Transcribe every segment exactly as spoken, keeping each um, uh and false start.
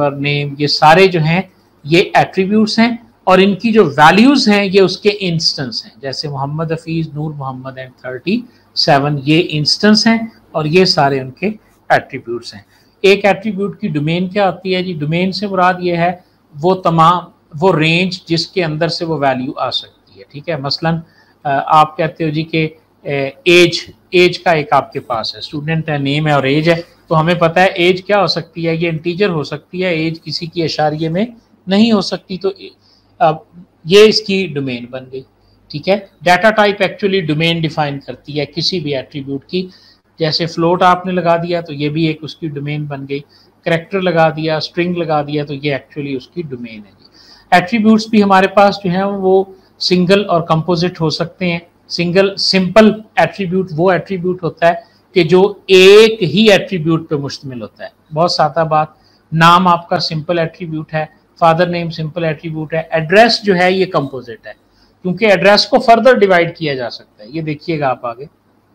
Number, name, ये सारे जो हैं ये एट्रीब्यूट्स हैं और इनकी जो वैल्यूज हैं ये उसके इंस्टेंस हैं। जैसे Mohammad Hafeez, Noor Mohammad and thirty seven, ये इंस्टेंस हैं और ये सारे उनके एट्रीब्यूट्स हैं। एक एट्रीब्यूट की डोमेन क्या होती है जी? डोमेन से मुराद ये है वो तमाम वो रेंज जिसके अंदर से वो वैल्यू आ सकती है। ठीक है, मसलन आप कहते हो जी कि एज एज का एक आपके पास है, स्टूडेंट है, नेम है और एज है, तो हमें पता है एज क्या हो सकती है, ये इंटीजर हो सकती है, एज किसी की अशारिये में नहीं हो सकती, तो अब ये इसकी डोमेन बन गई। ठीक है, data type actually domain define करती है किसी भी एट्रीब्यूट की। जैसे फ्लोट आपने लगा दिया तो ये भी एक उसकी डोमेन बन गई, करैक्टर लगा दिया, स्ट्रिंग लगा दिया, तो ये एक्चुअली उसकी डोमेन है जी। एट्रीब्यूट्स भी हमारे पास जो है वो सिंगल और कंपोजिट हो सकते हैं। सिंगल सिंपल एट्रीब्यूट वो एट्रीब्यूट होता है कि जो एक ही एट्रीब्यूट पे मुश्तमिल होता है। बहुत सादा बात, नाम आपका सिंपल एट्रीब्यूट है, फादर नेम सिंपल एट्रीब्यूट है, एड्रेस जो है ये कंपोजिट है, क्योंकि एड्रेस को फर्दर डिवाइड किया जा सकता है। ये देखिएगा आप आगे,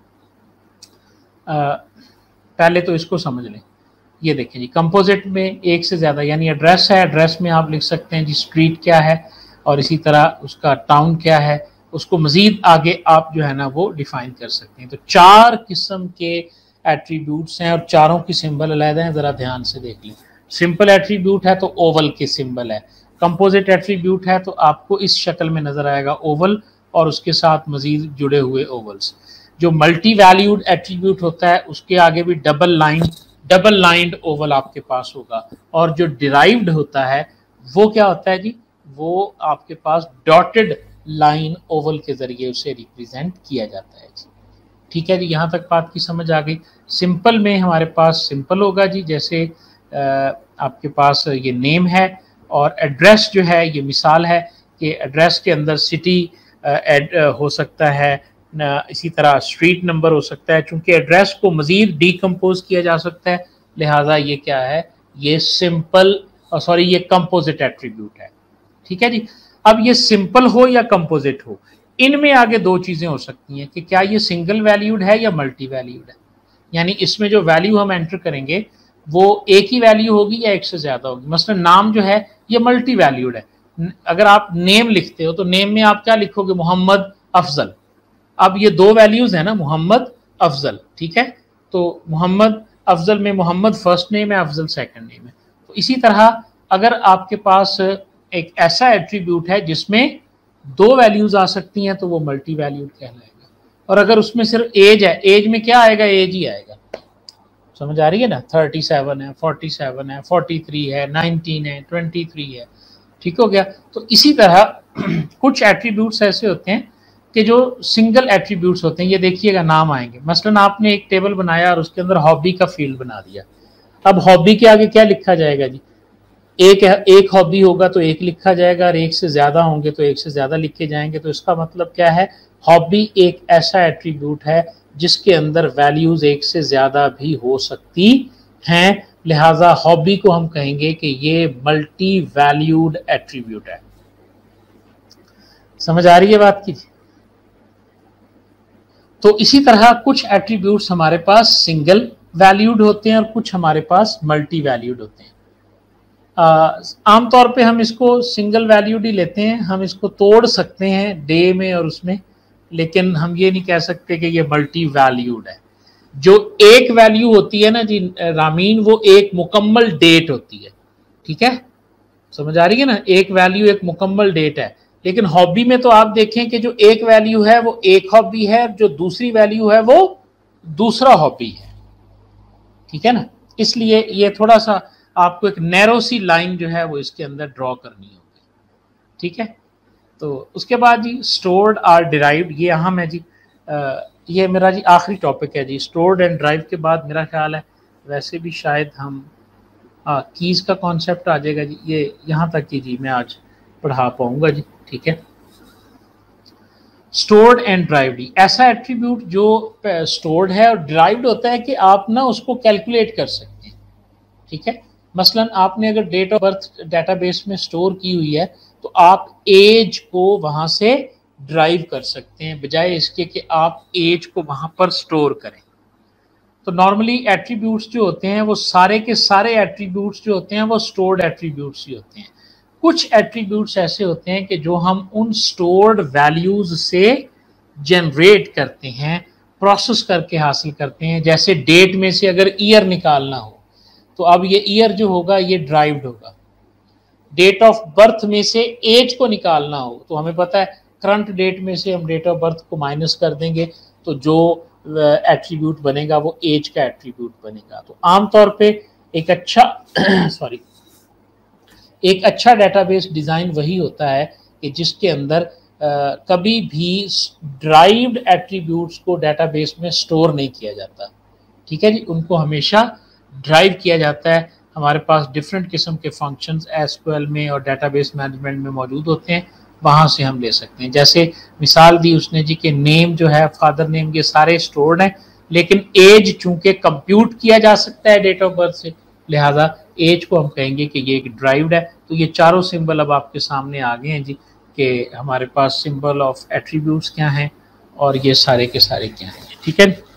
आ, पहले तो इसको समझ लें। ये देखें जी, कंपोजिट में एक से ज़्यादा, यानी एड्रेस है, एड्रेस में आप लिख सकते हैं जी स्ट्रीट क्या है और इसी तरह उसका टाउन क्या है, उसको मज़ीद आगे आप जो है ना वो डिफाइन कर सकते हैं। तो चार किस्म के एट्रीब्यूट्स हैं और चारों की सिंबल अलग हैं, ज़रा ध्यान से देख लें। सिंपल एट्रीब्यूट है तो ओवल के सिंबल है, कंपोजिट एट्रीब्यूट है तो आपको इस शक्ल में नज़र आएगा ओवल और उसके साथ मज़ीद जुड़े हुए ओवल्स। जो मल्टी वैल्यूड एट्रीब्यूट होता है उसके आगे भी double line double lined oval आपके पास होगा, और जो डिराइव्ड होता है वो क्या होता है जी? वो आपके पास डॉटेड लाइन ओवल के जरिए उसे रिप्रेजेंट किया जाता है जी। ठीक है जी, यहाँ तक बात की समझ आ गई। सिंपल में हमारे पास सिंपल होगा जी, जैसे आ, आपके पास ये नेम है और एड्रेस जो है, ये मिसाल है कि एड्रेस के अंदर सिटी एड हो सकता है, न, इसी तरह स्ट्रीट नंबर हो सकता है। चूंकि एड्रेस को मजीद डीकम्पोज किया जा सकता है, लिहाजा ये क्या है, ये सिंपल सॉरी ये कंपोजिट एट्रीब्यूट है। ठीक है जी। अब ये सिंपल हो या कंपोजिट हो, इनमें आगे दो चीजें हो सकती हैं कि क्या ये सिंगल वैल्यूड है या मल्टी वैल्यूड है, यानी इसमें जो वैल्यू हम एंटर करेंगे वो एक ही वैल्यू होगी या एक से ज्यादा होगी। मसलन नाम जो है ये मल्टी वैल्यूड है, अगर आप नेम लिखते हो तो नेम में आप क्या लिखोगे, मोहम्मद अफजल। अब ये दो वैल्यूज है ना, मोहम्मद अफजल। ठीक है, तो मोहम्मद अफजल में मोहम्मद फर्स्ट नेम है, अफजल सेकंड नेम है। तो इसी तरह अगर आपके पास एक ऐसा एट्रीब्यूट है जिसमें दो वैल्यूज आ सकती हैं तो वो मल्टी वैल्यूड कहलाएगा, और अगर उसमें सिर्फ एज है, एज में क्या आएगा, एज ही आएगा। समझ आ रही है ना, थर्टी सेवन है, फोर्टी सेवन है, फोर्टी थ्री है, नाइनटीन है, ट्वेंटी थ्री है। ठीक हो गया। तो इसी तरह कुछ एट्रीब्यूट्स ऐसे होते हैं कि जो सिंगल एट्रीब्यूट्स होते हैं। ये देखिएगा नाम आएंगे, मसलन आपने एक टेबल बनाया और उसके अंदर हॉबी का फील्ड बना दिया। अब हॉबी के आगे क्या लिखा जाएगा जी, एक एक हॉबी होगा तो एक लिखा जाएगा, और एक से ज्यादा होंगे तो एक से ज्यादा लिखे जाएंगे। तो इसका मतलब क्या है, हॉबी एक ऐसा एट्रीब्यूट है जिसके अंदर वैल्यूज एक से ज्यादा भी हो सकती हैं, लिहाजा हॉबी को हम कहेंगे कि ये मल्टी वैल्यूड एट्रीब्यूट है। समझ आ रही है बात की? तो इसी तरह कुछ एट्रीब्यूट्स हमारे पास सिंगल वैल्यूड होते हैं और कुछ हमारे पास मल्टी वैल्यूड होते हैं। आमतौर पे हम इसको सिंगल वैल्यूड ही लेते हैं, हम इसको तोड़ सकते हैं डे में और उसमें, लेकिन हम ये नहीं कह सकते कि ये मल्टी वैल्यूड है। जो एक वैल्यू होती है ना जी रामीन, वो एक मुकम्मल डेट होती है। ठीक है, समझ आ रही है ना, एक वैल्यू एक मुकम्मल डेट है। लेकिन हॉबी में तो आप देखें कि जो एक वैल्यू है वो एक हॉबी है, जो दूसरी वैल्यू है वो दूसरा हॉबी है। ठीक है ना, इसलिए ये थोड़ा सा आपको एक नैरो सी लाइन जो है वो इसके अंदर ड्रॉ करनी होगी। ठीक है, तो उसके बाद जी स्टोर्ड और डिराइव्ड, ये अहम है जी। आ, ये मेरा जी आखिरी टॉपिक है जी। स्टोर्ड एंड ड्राइव के बाद मेरा ख्याल है वैसे भी शायद हम हाँ कीज़ का कॉन्सेप्ट आ जाएगा जी, ये यहाँ तक की जी मैं आज पढ़ा पाऊंगा जी। ठीक है, स्टोर्ड एंड ड्राइव्ड, ऐसा एट्रीब्यूट जो स्टोर्ड है और ड्राइव्ड होता है कि आप ना उसको कैलकुलेट कर सकते हैं। ठीक है, मसलन आपने अगर डेट ऑफ बर्थ डेटाबेस में स्टोर की हुई है तो आप एज को वहां से ड्राइव कर सकते हैं, बजाय इसके कि आप एज को वहां पर स्टोर करें। तो नॉर्मली एट्रीब्यूट्स जो होते हैं वो सारे के सारे एट्रीब्यूट्स जो होते हैं वो स्टोर्ड एट्रीब्यूट्स ही होते हैं। कुछ एट्रीब्यूट्स ऐसे होते हैं कि जो हम उन स्टोर्ड वैल्यूज से जनरेट करते हैं, प्रोसेस करके हासिल करते हैं। जैसे डेट में से अगर ईयर निकालना हो तो अब ये ईयर जो होगा ये ड्राइव्ड होगा। डेट ऑफ बर्थ में से एज को निकालना हो तो हमें पता है करंट डेट में से हम डेट ऑफ बर्थ को माइनस कर देंगे तो जो एट्रीब्यूट बनेगा वो एज का एट्रीब्यूट बनेगा। तो आमतौर पे एक अच्छा सॉरी एक अच्छा डेटाबेस डिज़ाइन वही होता है कि जिसके अंदर आ, कभी भी ड्राइव्ड एट्रीब्यूट्स को डेटाबेस में स्टोर नहीं किया जाता। ठीक है जी, उनको हमेशा ड्राइव किया जाता है। हमारे पास डिफरेंट किस्म के फंक्शंस एसक्यूएल में और डेटाबेस मैनेजमेंट में मौजूद होते हैं, वहाँ से हम ले सकते हैं। जैसे मिसाल दी उसने जी कि नेम जो है, फादर नेम, ये सारे स्टोर्ड हैं, लेकिन एज चूंकि कंप्यूट किया जा सकता है डेट ऑफ बर्थ से, लिहाजा एज को हम कहेंगे कि ये एक ड्राइव्ड है। तो ये चारों सिंबल अब आपके सामने आ गए हैं जी कि हमारे पास सिंबल ऑफ एट्रीब्यूट्स क्या हैं और ये सारे के सारे क्या हैं। ठीक है।